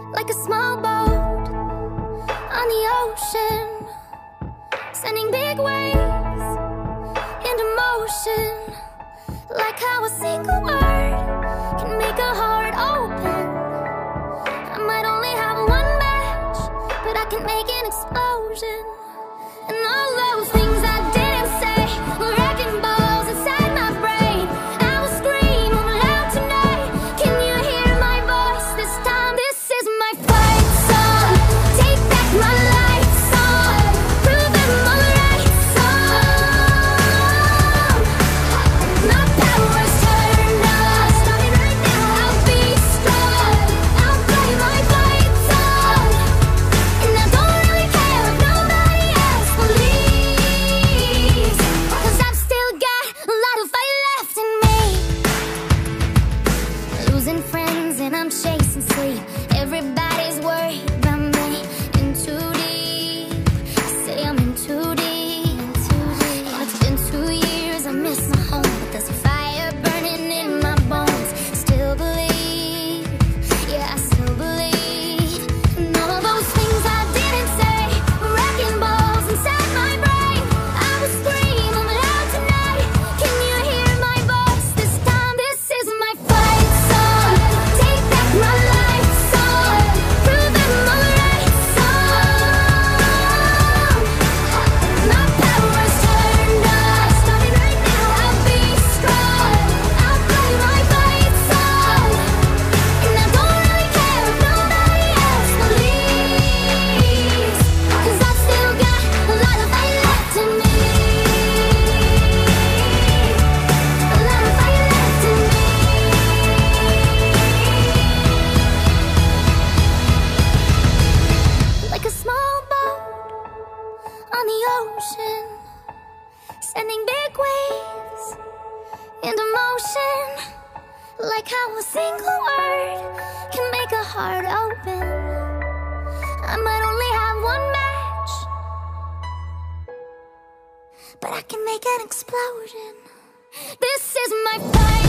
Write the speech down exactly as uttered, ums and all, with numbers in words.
like a small boat on the ocean, sending big waves into motion. Like how a single word can make a heart open. I might only have one match, but I can make an explosion. And all those things I didn't say were wrecking balls inside my brain. I will scream loud tonight. Can you hear my voice this time? This is my fight song. Take back my life song. Prove I'm alright song. My power's turned on. Starting right now. I'll be strong. I'll play my fight song. And I don't really care if nobody else believes, 'cause I've still got a lot of fight left in me. Losing friends and I'm chasing sleep. Everybody's worried about me. In too deep. Say I'm in too deep. And it's been two years, I miss my home, but there's a fire burning in my bones. Still believe, yeah, I still believe. And all those things I didn't say were wrecking balls inside my brain. I will scream loud tonight. Can you hear my voice this time? This is my fight song. Take back my life song. Prove I'm alright song. My power's turned on. Starting right now. I'll be strong. I'll play my fight song. And I don't really care if nobody else believes, 'cause I've still got a lot of fight left in me. A lot of fight left in me. Like a small boat on the ocean, sending big waves into motion. Like how a single word can make a heart open. I might only have one match, but I can make an explosion. This is my fight